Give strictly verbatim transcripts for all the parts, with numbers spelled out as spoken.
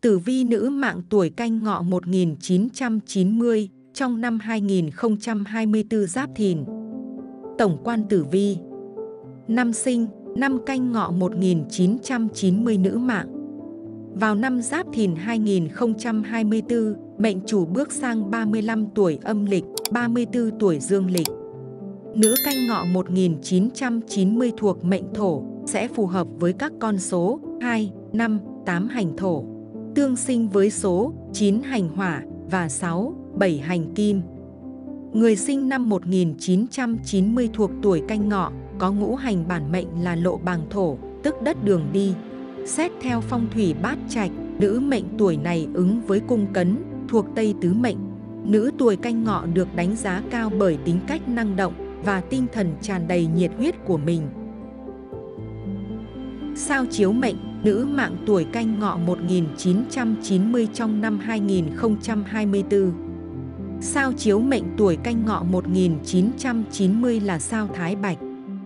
Tử vi nữ mạng tuổi Canh Ngọ một nghìn chín trăm chín mươi trong năm hai nghìn không trăm hai mươi tư Giáp Thìn. Tổng quan tử vi. Năm sinh, năm Canh Ngọ một nghìn chín trăm chín mươi nữ mạng. Vào năm Giáp Thìn hai nghìn không trăm hai mươi tư, mệnh chủ bước sang ba mươi lăm tuổi âm lịch, ba mươi tư tuổi dương lịch. Nữ Canh Ngọ một nghìn chín trăm chín mươi thuộc mệnh Thổ, sẽ phù hợp với các con số hai, năm, tám hành Thổ, tương sinh với số chín hành Hỏa và sáu, bảy hành Kim. Người sinh năm một nghìn chín trăm chín mươi thuộc tuổi Canh Ngọ, có ngũ hành bản mệnh là lộ bàng thổ, tức đất đường đi. Xét theo phong thủy bát trạch, nữ mệnh tuổi này ứng với cung Cấn, thuộc Tây tứ mệnh. Nữ tuổi Canh Ngọ được đánh giá cao bởi tính cách năng động và tinh thần tràn đầy nhiệt huyết của mình. Sao chiếu mệnh, nữ mạng tuổi Canh Ngọ một nghìn chín trăm chín mươi trong năm hai nghìn không trăm hai mươi tư. Sao chiếu mệnh tuổi Canh Ngọ một nghìn chín trăm chín mươi là sao Thái Bạch.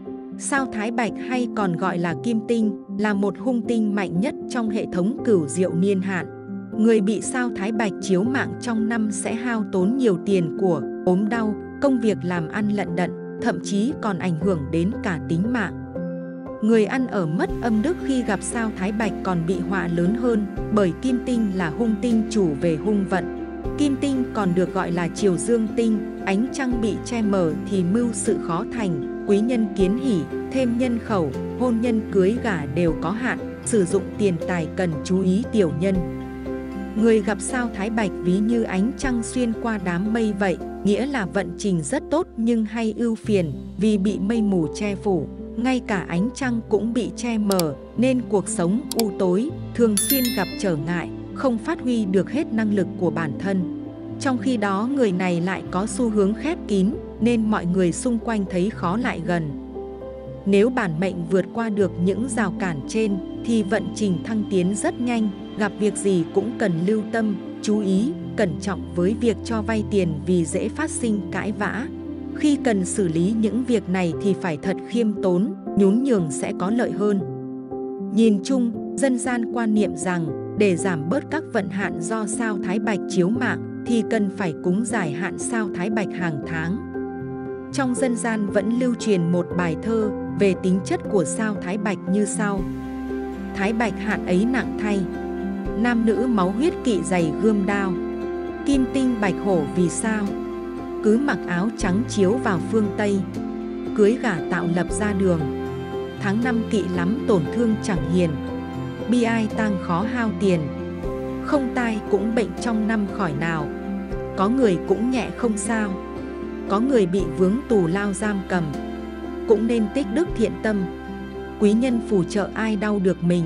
Sao Thái Bạch hay còn gọi là Kim Tinh, là một hung tinh mạnh nhất trong hệ thống cửu diệu niên hạn. Người bị sao Thái Bạch chiếu mạng trong năm sẽ hao tốn nhiều tiền của, ốm đau, công việc làm ăn lận đận, thậm chí còn ảnh hưởng đến cả tính mạng. Người ăn ở mất âm đức khi gặp sao Thái Bạch còn bị họa lớn hơn, bởi Kim Tinh là hung tinh chủ về hung vận. Kim Tinh còn được gọi là triều dương tinh, ánh trăng bị che mờ thì mưu sự khó thành, quý nhân kiến hỷ, thêm nhân khẩu, hôn nhân cưới gả đều có hạn, sử dụng tiền tài cần chú ý tiểu nhân. Người gặp sao Thái Bạch ví như ánh trăng xuyên qua đám mây vậy, nghĩa là vận trình rất tốt nhưng hay ưu phiền vì bị mây mù che phủ. Ngay cả ánh trăng cũng bị che mờ nên cuộc sống u tối, thường xuyên gặp trở ngại, không phát huy được hết năng lực của bản thân. Trong khi đó người này lại có xu hướng khép kín nên mọi người xung quanh thấy khó lại gần. Nếu bản mệnh vượt qua được những rào cản trên thì vận trình thăng tiến rất nhanh, gặp việc gì cũng cần lưu tâm, chú ý, cẩn trọng với việc cho vay tiền vì dễ phát sinh cãi vã. Khi cần xử lý những việc này thì phải thật khiêm tốn, nhún nhường sẽ có lợi hơn. Nhìn chung, dân gian quan niệm rằng để giảm bớt các vận hạn do sao Thái Bạch chiếu mạng thì cần phải cúng giải hạn sao Thái Bạch hàng tháng. Trong dân gian vẫn lưu truyền một bài thơ về tính chất của sao Thái Bạch như sau. Thái Bạch hạn ấy nặng thay, nam nữ máu huyết kỵ giày gươm đao. Kim Tinh bạch hổ vì sao, cứ mặc áo trắng chiếu vào phương Tây. Cưới gả tạo lập ra đường, tháng năm kỵ lắm tổn thương chẳng hiền. Bi ai tang khó hao tiền, không tai cũng bệnh trong năm khỏi nào. Có người cũng nhẹ không sao, có người bị vướng tù lao giam cầm. Cũng nên tích đức thiện tâm, quý nhân phù trợ ai đau được mình.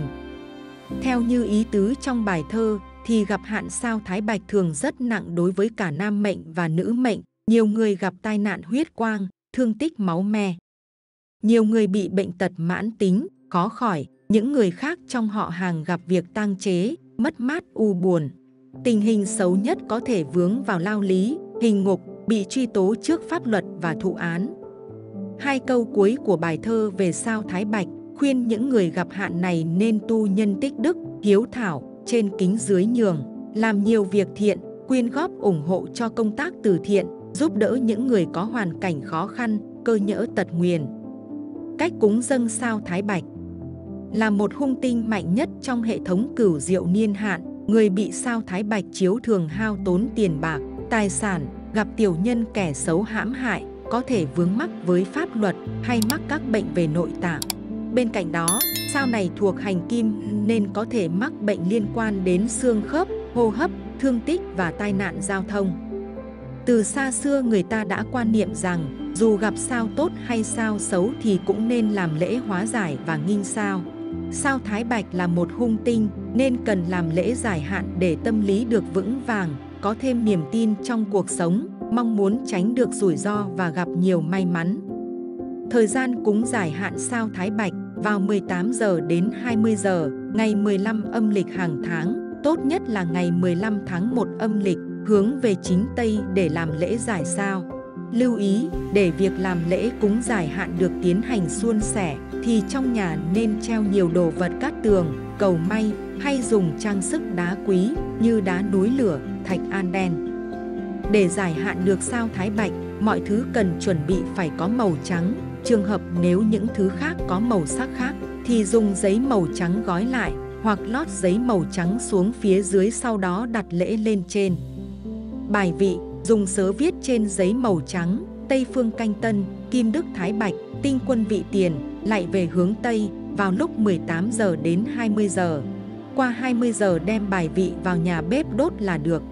Theo như ý tứ trong bài thơ thì gặp hạn sao Thái Bạch thường rất nặng đối với cả nam mệnh và nữ mệnh. Nhiều người gặp tai nạn huyết quang, thương tích máu me. Nhiều người bị bệnh tật mãn tính, khó khỏi. Những người khác trong họ hàng gặp việc tang chế, mất mát u buồn. Tình hình xấu nhất có thể vướng vào lao lý, hình ngục, bị truy tố trước pháp luật và thụ án. Hai câu cuối của bài thơ về sao Thái Bạch khuyên những người gặp hạn này nên tu nhân tích đức, hiếu thảo, trên kính dưới nhường, làm nhiều việc thiện, quyên góp ủng hộ cho công tác từ thiện, giúp đỡ những người có hoàn cảnh khó khăn, cơ nhỡ tật nguyền. Cách cúng dâng sao Thái Bạch. Là một hung tinh mạnh nhất trong hệ thống cửu diệu niên hạn, người bị sao Thái Bạch chiếu thường hao tốn tiền bạc, tài sản, gặp tiểu nhân kẻ xấu hãm hại, có thể vướng mắc với pháp luật hay mắc các bệnh về nội tạng. Bên cạnh đó, sao này thuộc hành Kim nên có thể mắc bệnh liên quan đến xương khớp, hô hấp, thương tích và tai nạn giao thông. Từ xa xưa người ta đã quan niệm rằng dù gặp sao tốt hay sao xấu thì cũng nên làm lễ hóa giải và nghinh sao. Sao Thái Bạch là một hung tinh nên cần làm lễ giải hạn để tâm lý được vững vàng, có thêm niềm tin trong cuộc sống, mong muốn tránh được rủi ro và gặp nhiều may mắn. Thời gian cúng giải hạn sao Thái Bạch vào mười tám giờ đến hai mươi giờ, ngày mười lăm âm lịch hàng tháng, tốt nhất là ngày mười lăm tháng một âm lịch, hướng về chính Tây để làm lễ giải sao. Lưu ý, để việc làm lễ cúng giải hạn được tiến hành suôn sẻ, thì trong nhà nên treo nhiều đồ vật cát tường, cầu may hay dùng trang sức đá quý như đá núi lửa, thạch an đen. Để giải hạn được sao thái bạch, mọi thứ cần chuẩn bị phải có màu trắng. Trường hợp nếu những thứ khác có màu sắc khác thì dùng giấy màu trắng gói lại hoặc lót giấy màu trắng xuống phía dưới, sau đó đặt lễ lên trên. Bài vị dùng sớ viết trên giấy màu trắng: Tây phương canh tân, kim đức thái bạch, tinh quân vị tiền, lại về hướng Tây vào lúc mười tám giờ đến hai mươi giờ. Qua hai mươi giờ đem bài vị vào nhà bếp đốt là được.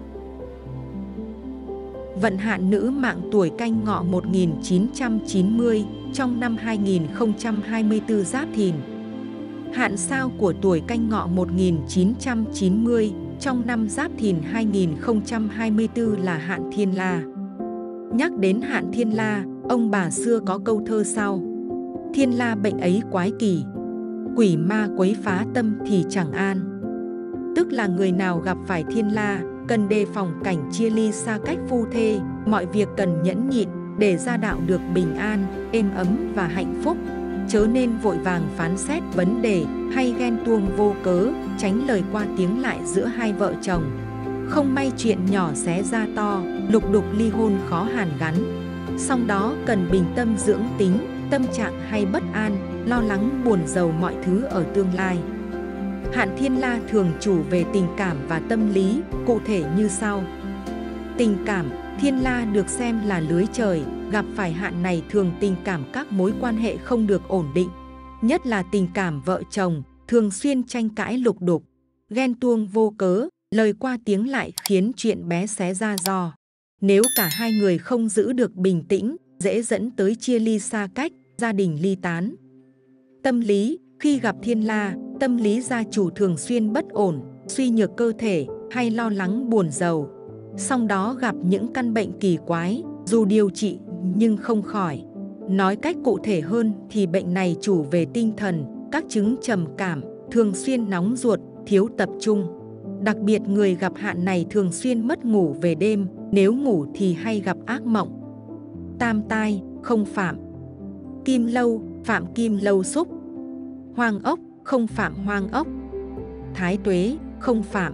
Vận hạn nữ mạng tuổi Canh Ngọ một nghìn chín trăm chín mươi trong năm hai nghìn không trăm hai mươi tư Giáp Thìn. Hạn sao của tuổi Canh Ngọ một nghìn chín trăm chín mươi trong năm Giáp Thìn hai nghìn không trăm hai mươi tư là hạn Thiên La. Nhắc đến hạn Thiên La, ông bà xưa có câu thơ sau: Thiên La bệnh ấy quái kỳ, quỷ ma quấy phá tâm thì chẳng an. Tức là người nào gặp phải Thiên La cần đề phòng cảnh chia ly xa cách phu thê, mọi việc cần nhẫn nhịn để gia đạo được bình an, êm ấm và hạnh phúc. Chớ nên vội vàng phán xét vấn đề hay ghen tuông vô cớ, tránh lời qua tiếng lại giữa hai vợ chồng. Không may chuyện nhỏ xé ra to, lục đục ly hôn khó hàn gắn. Song đó cần bình tâm dưỡng tính, tâm trạng hay bất an, lo lắng buồn rầu mọi thứ ở tương lai. Hạn Thiên La thường chủ về tình cảm và tâm lý, cụ thể như sau. Tình cảm, Thiên La được xem là lưới trời, gặp phải hạn này thường tình cảm các mối quan hệ không được ổn định. Nhất là tình cảm vợ chồng, thường xuyên tranh cãi lục đục, ghen tuông vô cớ, lời qua tiếng lại khiến chuyện bé xé ra giò. Nếu cả hai người không giữ được bình tĩnh, dễ dẫn tới chia ly xa cách, gia đình ly tán. Tâm lý, khi gặp Thiên La, tâm lý gia chủ thường xuyên bất ổn, suy nhược cơ thể hay lo lắng buồn rầu. Song đó gặp những căn bệnh kỳ quái, dù điều trị nhưng không khỏi. Nói cách cụ thể hơn thì bệnh này chủ về tinh thần, các chứng trầm cảm, thường xuyên nóng ruột, thiếu tập trung. Đặc biệt người gặp hạn này thường xuyên mất ngủ về đêm, nếu ngủ thì hay gặp ác mộng. Tam tai, không phạm. Kim lâu, phạm kim lâu xúc. Hoang ốc, không phạm hoang ốc. Thái tuế, không phạm.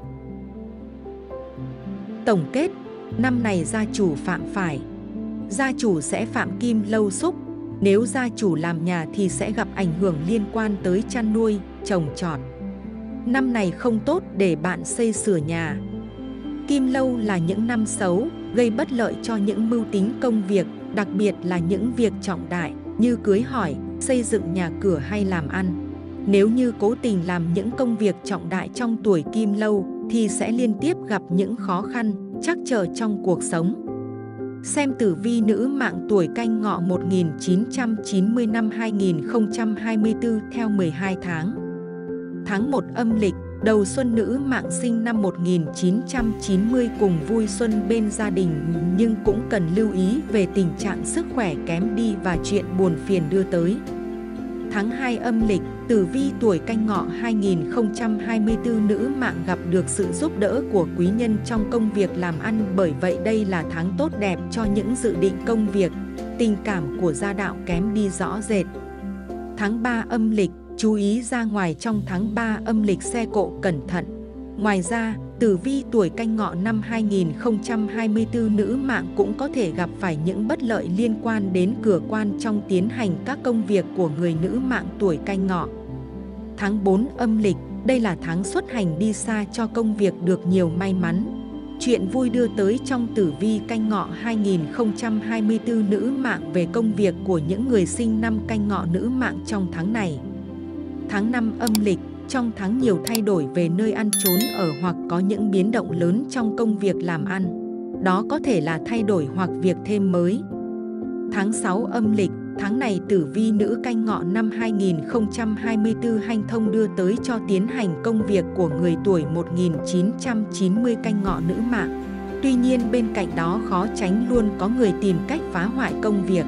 Tổng kết, năm này gia chủ phạm phải. Gia chủ sẽ phạm kim lâu xúc. Nếu gia chủ làm nhà thì sẽ gặp ảnh hưởng liên quan tới chăn nuôi, trồng trọt. Năm này không tốt để bạn xây sửa nhà. Kim lâu là những năm xấu, gây bất lợi cho những mưu tính công việc, đặc biệt là những việc trọng đại như cưới hỏi, xây dựng nhà cửa hay làm ăn. Nếu như cố tình làm những công việc trọng đại trong tuổi Kim lâu thì sẽ liên tiếp gặp những khó khăn, trắc trở trong cuộc sống. Xem tử vi nữ mạng tuổi Canh Ngọ một nghìn chín trăm chín mươi năm hai nghìn không trăm hai mươi tư theo mười hai tháng. Tháng một âm lịch, đầu xuân nữ mạng sinh năm một nghìn chín trăm chín mươi cùng vui xuân bên gia đình, nhưng cũng cần lưu ý về tình trạng sức khỏe kém đi và chuyện buồn phiền đưa tới. Tháng hai âm lịch, tử vi tuổi Canh Ngọ hai nghìn không trăm hai mươi tư nữ mạng gặp được sự giúp đỡ của quý nhân trong công việc làm ăn, bởi vậy đây là tháng tốt đẹp cho những dự định công việc. Tình cảm của gia đạo kém đi rõ rệt. Tháng ba âm lịch, chú ý ra ngoài trong tháng ba âm lịch xe cộ cẩn thận. Ngoài ra, tử vi tuổi Canh Ngọ năm hai nghìn không trăm hai mươi tư nữ mạng cũng có thể gặp phải những bất lợi liên quan đến cửa quan trong tiến hành các công việc của người nữ mạng tuổi Canh Ngọ. Tháng bốn âm lịch, đây là tháng xuất hành đi xa cho công việc được nhiều may mắn. Chuyện vui đưa tới trong tử vi Canh Ngọ hai nghìn không trăm hai mươi tư nữ mạng về công việc của những người sinh năm Canh Ngọ nữ mạng trong tháng này. Tháng năm âm lịch, trong tháng nhiều thay đổi về nơi ăn trốn ở hoặc có những biến động lớn trong công việc làm ăn. Đó có thể là thay đổi hoặc việc thêm mới. Tháng sáu âm lịch, tháng này tử vi nữ Canh Ngọ năm hai nghìn không trăm hai mươi tư hanh thông đưa tới cho tiến hành công việc của người tuổi một nghìn chín trăm chín mươi Canh Ngọ nữ mạng. Tuy nhiên bên cạnh đó khó tránh luôn có người tìm cách phá hoại công việc.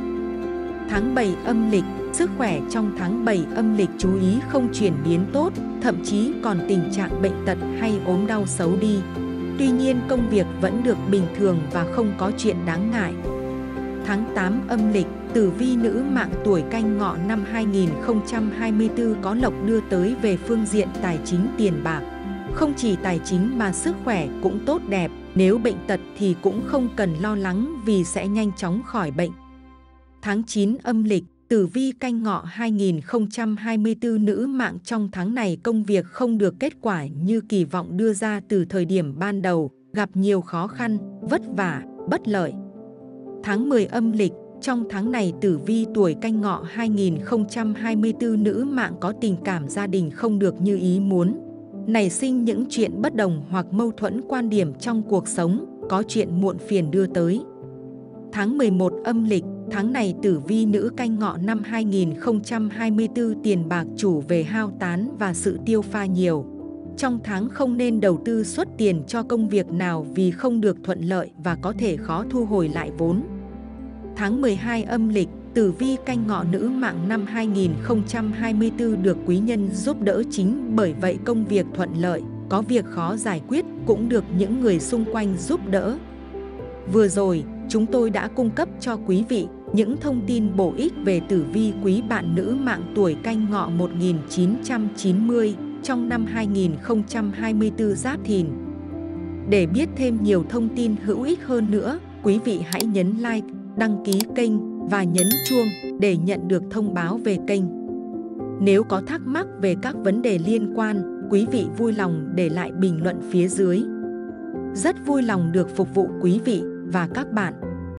Tháng bảy âm lịch, sức khỏe trong tháng bảy âm lịch chú ý không chuyển biến tốt, thậm chí còn tình trạng bệnh tật hay ốm đau xấu đi. Tuy nhiên công việc vẫn được bình thường và không có chuyện đáng ngại. Tháng tám âm lịch, tử vi nữ mạng tuổi Canh Ngọ năm hai nghìn không trăm hai mươi tư có lộc đưa tới về phương diện tài chính tiền bạc. Không chỉ tài chính mà sức khỏe cũng tốt đẹp, nếu bệnh tật thì cũng không cần lo lắng vì sẽ nhanh chóng khỏi bệnh. Tháng chín âm lịch, tử vi Canh Ngọ hai nghìn không trăm hai mươi tư nữ mạng trong tháng này công việc không được kết quả như kỳ vọng đưa ra từ thời điểm ban đầu, gặp nhiều khó khăn, vất vả, bất lợi. Tháng mười âm lịch, trong tháng này tử vi tuổi Canh Ngọ hai nghìn không trăm hai mươi tư nữ mạng có tình cảm gia đình không được như ý muốn. Nảy sinh những chuyện bất đồng hoặc mâu thuẫn quan điểm trong cuộc sống, có chuyện muộn phiền đưa tới. Tháng mười một âm lịch, tháng này tử vi nữ Canh Ngọ năm hai nghìn không trăm hai mươi tư tiền bạc chủ về hao tán và sự tiêu pha nhiều. Trong tháng không nên đầu tư xuất tiền cho công việc nào vì không được thuận lợi và có thể khó thu hồi lại vốn. Tháng mười hai âm lịch, tử vi Canh Ngọ nữ mạng năm hai nghìn không trăm hai mươi tư được quý nhân giúp đỡ chính bởi vậy công việc thuận lợi, có việc khó giải quyết cũng được những người xung quanh giúp đỡ. Vừa rồi, chúng tôi đã cung cấp cho quý vị những thông tin bổ ích về tử vi quý bạn nữ mạng tuổi Canh Ngọ một nghìn chín trăm chín mươi trong năm hai nghìn không trăm hai mươi tư Giáp Thìn. Để biết thêm nhiều thông tin hữu ích hơn nữa, quý vị hãy nhấn like, đăng ký kênh và nhấn chuông để nhận được thông báo về kênh. Nếu có thắc mắc về các vấn đề liên quan, quý vị vui lòng để lại bình luận phía dưới. Rất vui lòng được phục vụ quý vị và các bạn.